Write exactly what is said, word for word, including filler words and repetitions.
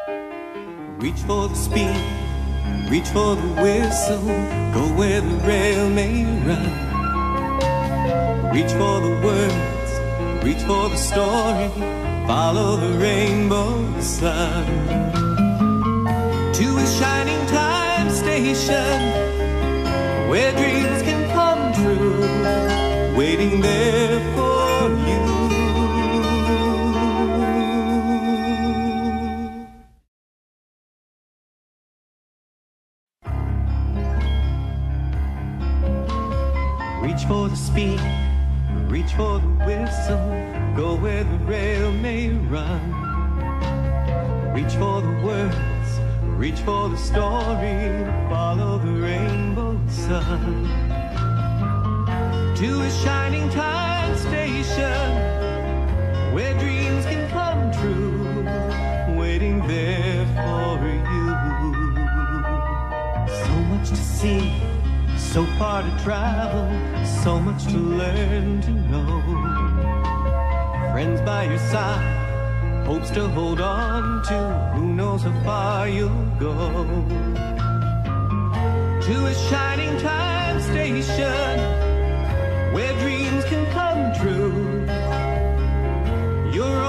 Reach for the speed, reach for the whistle, go where the rail may run. Reach for the words, reach for the story, follow the rainbow sun. To a shining time station, where dreams can come true, waiting there for you. Reach for the speed, reach for the whistle, go where the rail may run. Reach for the words, reach for the story, follow the rainbow sun. To a shining time station, where dreams can come true, waiting there for you. So much to see, so far to travel, so much to learn to know. Friends by your side, hopes to hold on to, who knows how far you'll go. To a shining time station, where dreams can come true. You're